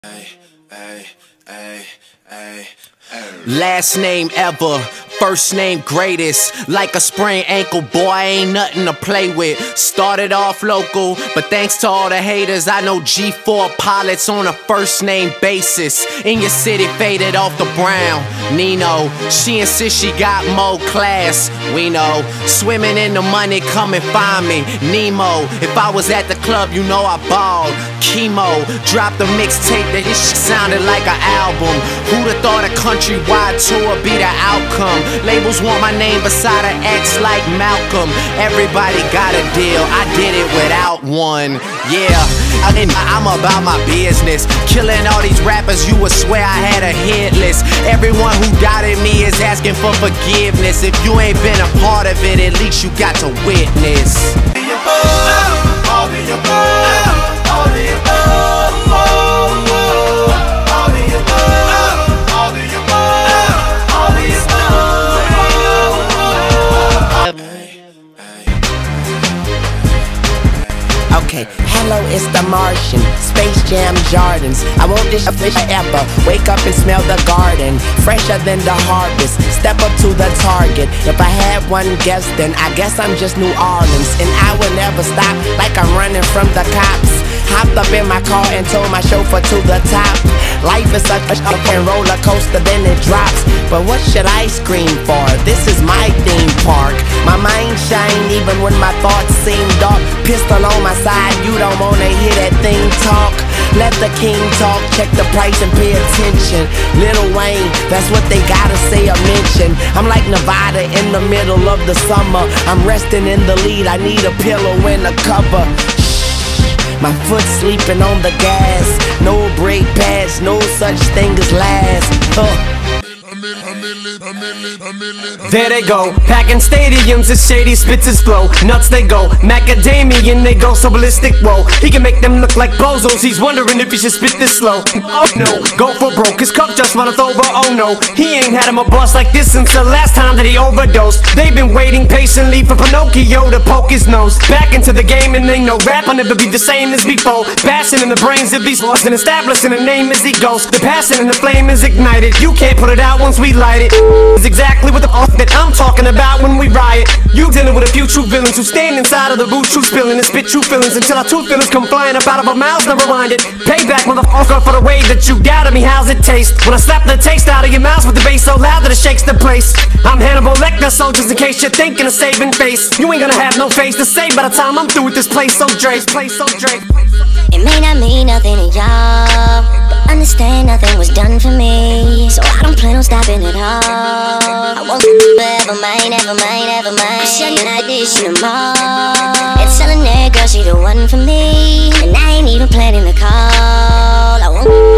Last name ever, first name greatest. Like a sprained ankle, boy, ain't nothing to play with. Started off local, but thanks to all the haters, I know G4 pilots on a first name basis. In your city, faded off the brown. Nino, she insists she got more class. We know, swimming in the money, come and find me. Nemo, if I was at the club, you know I balled. Chemo, dropped a mixtape that this shit sounded like an album. Who'd have thought a countrywide tour be the outcome? Labels want my name beside an X like Malcolm. Everybody got a deal, I did it without one. Yeah, I'm about my business. Killing all these rappers, you would swear I had a hit list. Everyone who doubted me is asking for forgiveness. If you ain't been a part of it, at least you got to witness. Okay, hello, it's the Martian, Space Jam Jordans. I want this fish forever, wake up and smell the garden, fresher than the harvest, step up to the target. If I had one guess, then I guess I'm just New Orleans. And I will never stop, like I'm running from the cops. Hopped up in my car and told my chauffeur to the top. Life is such a up and roller coaster, then it drops. But what should I scream for? This is my theme park. My mind shine even when my thoughts seem dark. Pistol on my side, you don't wanna hear that thing talk. Let the king talk, check the price and pay attention. Lil Wayne, that's what they gotta say or mention. I'm like Nevada in the middle of the summer. I'm resting in the lead, I need a pillow and a cover. My foot sleeping on the gas. No brake pads, no such thing as last. There they go, packing stadiums as shady spits his flow. Nuts they go, macadamian they go so ballistic, whoa. He can make them look like bozos, he's wondering if he should spit this slow. Oh no, go for broke, his cup just runneth over, oh no. He ain't had him a bust like this since the last time that he overdosed. They've been waiting patiently for Pinocchio to poke his nose back into the game, and they know rap will never be the same as before. Bashing in the brains of these lost and establishing a name as he goes. The passion and the flame is ignited, you can't put it out once we light it. It's exactly what the fuck that I'm talking about when we riot. You dealing with a few true villains who stand inside of the booth, true spilling and spit true feelings until our true feelings come flying up out of our mouths. Never mind it. Payback, motherfucker, for the way that you doubted me. How's it taste when I slap the taste out of your mouth with the bass so loud that it shakes the place? I'm Hannibal Lecter, so just in case you're thinking of saving face, you ain't gonna have no face to say by the time I'm through with this place. So Drake, it may not mean nothing to y'all, but understand nothing was done for me, so I don't plan on stopping at all. I won't ever mind, ever mind, ever mind. Shutting like this in the mall and telling that girl she the one for me, and I ain't even planning the call. I won't